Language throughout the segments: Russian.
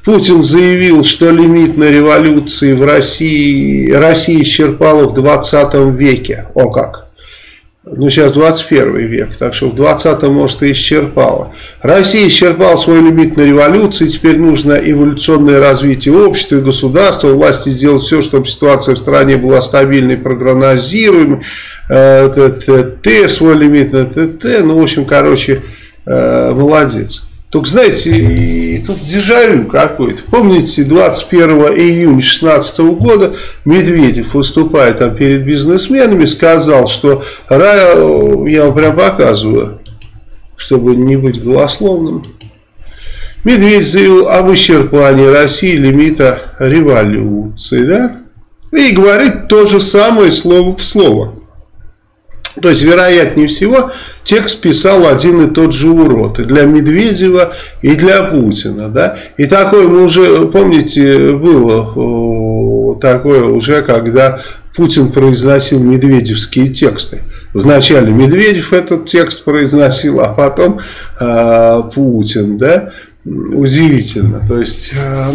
Путин заявил, что лимит на революции в России исчерпала в 20 веке. О как! Ну, сейчас 21 век, так что в 20-м, может, и исчерпала. Россия исчерпала свой лимит на революции, теперь нужно эволюционное развитие общества и государства, власти сделать все, чтобы ситуация в стране была стабильной, прогнозируемой, свой лимит на ТТ, ну, в общем, короче, молодец. Только, знаете, тут дежавю какой-то. Помните, 21 июня 2016 года Медведев, выступая там перед бизнесменами, сказал, что, я вам прям показываю, чтобы не быть голословным, Медведев заявил об исчерпании России лимита революции, да? И говорит то же самое слово в слово. То есть, вероятнее всего, текст писал один и тот же урод. И для Медведева, и для Путина. Да? И такое мы уже, помните, было такое уже, когда Путин произносил медведевские тексты. Вначале Медведев этот текст произносил, а потом Путин. Да? Удивительно. То есть...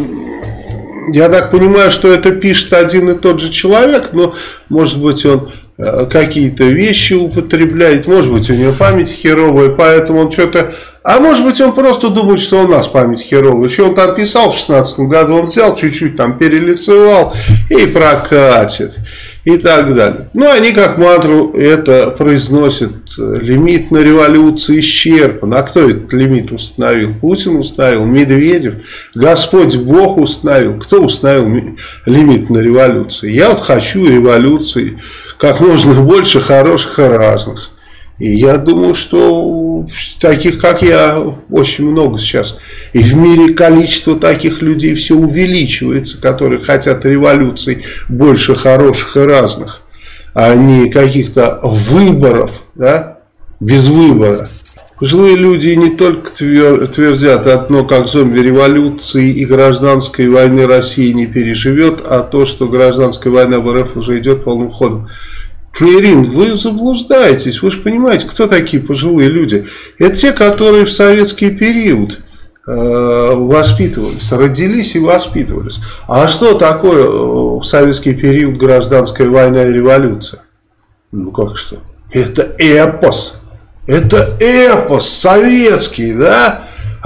я так понимаю, что это пишет один и тот же человек, но, может быть, он какие-то вещи употребляет, может быть, у него память херовая, поэтому он что-то... А может быть, он просто думает, что у нас память херовая. Еще он там писал в 2016 году, он взял, чуть-чуть там перелицевал и прокатит, и так далее. Ну, они как мантру это произносят. Лимит на революцию исчерпан. А кто этот лимит установил? Путин установил, Медведев, Господь Бог установил. Кто установил лимит на революцию? Я вот хочу революции как можно больше, хороших и разных. И я думаю, что таких, как я, очень много сейчас. И в мире количество таких людей все увеличивается, которые хотят революций больше, хороших и разных, а не каких-то выборов, да, без выбора. Пожилые люди не только твердят одно, как зомби-революции и гражданской войны России не переживет, а то, что гражданская война в РФ уже идет полным ходом. Ирин, вы заблуждаетесь, вы же понимаете, кто такие пожилые люди? Это те, которые в советский период воспитывались, родились и воспитывались. А что такое в советский период гражданская война и революция? Ну как что? Это эпос. Это эпос советский, да?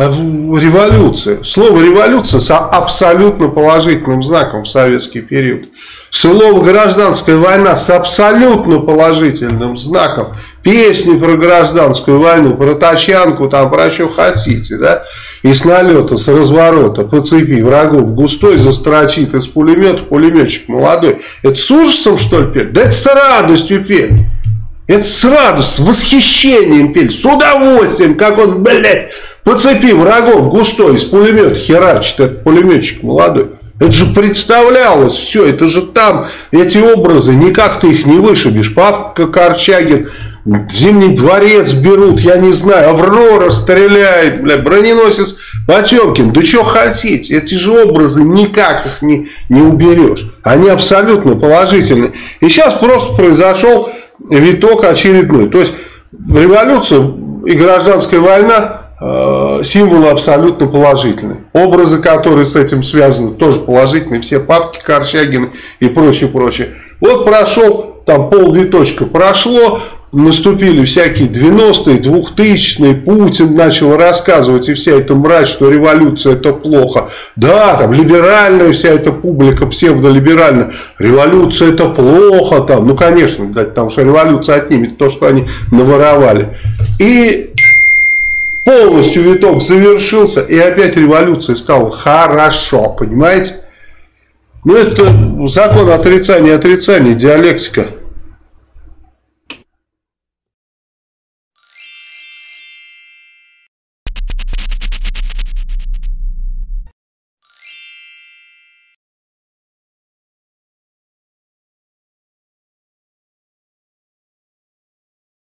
Революция. Слово революция с абсолютно положительным знаком в советский период. Слово гражданская война с абсолютно положительным знаком. Песни про гражданскую войну, про тачанку, там про что хотите, да? И с налета, с разворота, по цепи врагов густой застрочит из пулемета пулеметчик молодой. Это с ужасом, что ли, пели? Да это с радостью пели. Это с радостью, с восхищением пели, с удовольствием, как он, блядь, по цепи врагов густой из пулемета херачит, этот пулеметчик молодой. Это же представлялось все, это же там, эти образы, никак ты их не вышибешь. Павка Корчагин, Зимний дворец берут, я не знаю, Аврора стреляет, бля, броненосец Потемкин, да что хотите, эти же образы никак их не уберешь. Они абсолютно положительные. И сейчас просто произошел виток очередной. То есть революция и гражданская война символы абсолютно положительные. Образы, которые с этим связаны, тоже положительные. Все Павки Корчагины и прочее, прочее. Вот прошел, там полвиточка прошло, наступили всякие 90-е, 2000-е, Путин начал рассказывать, и вся эта мразь, что революция это плохо. Да, там либеральная вся эта публика, псевдолиберальная, революция это плохо, там, ну конечно, потому что революция отнимет то, что они наворовали. И полностью виток завершился, и опять революция стала хорошо, понимаете? Ну это закон отрицания, диалектика.